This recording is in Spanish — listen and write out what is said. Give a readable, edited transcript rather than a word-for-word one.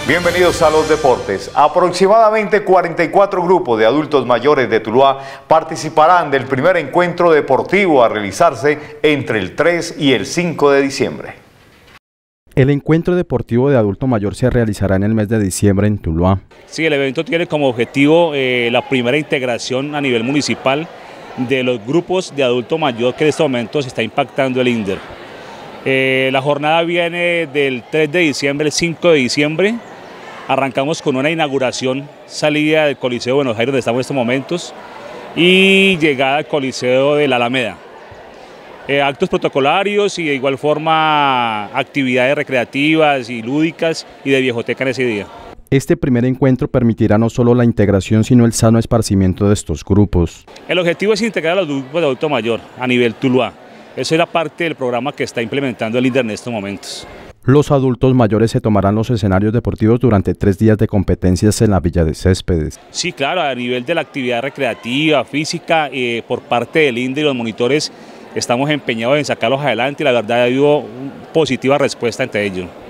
Bienvenidos a los deportes. Aproximadamente 44 grupos de adultos mayores de Tuluá participarán del primer encuentro deportivo a realizarse entre el 3 y el 5 de diciembre. El encuentro deportivo de adulto mayor se realizará en el mes de diciembre en Tuluá. Sí, el evento tiene como objetivo la primera integración a nivel municipal de los grupos de adulto mayor que en estos momentos está impactando el INDER. La jornada viene del 3 de diciembre al 5 de diciembre. Arrancamos con una inauguración, salida del Coliseo de Buenos Aires, donde estamos en estos momentos, y llegada al Coliseo de la Alameda. Actos protocolarios y de igual forma actividades recreativas y lúdicas y de viejoteca en ese día. Este primer encuentro permitirá no solo la integración, sino el sano esparcimiento de estos grupos. El objetivo es integrar a los grupos de adulto mayor a nivel Tuluá. Eso era parte del programa que está implementando el INDER en estos momentos. Los adultos mayores se tomarán los escenarios deportivos durante 3 días de competencias en la Villa de Céspedes. Sí, claro, a nivel de la actividad recreativa, física, por parte del INDER y los monitores estamos empeñados en sacarlos adelante y la verdad ha habido positiva respuesta ante ello.